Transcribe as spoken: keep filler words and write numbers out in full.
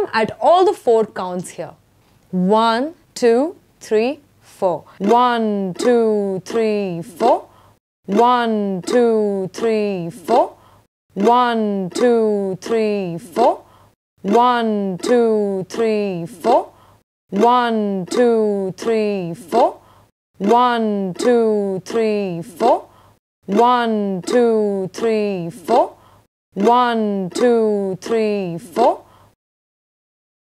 at all the four counts here. One, two, three, four. One, two, three, four. One, two, three, four. One, two, three, four. One, two, three, four. One, two, three, four. One, two, three, four. One, two, three, four. One, two, three, four.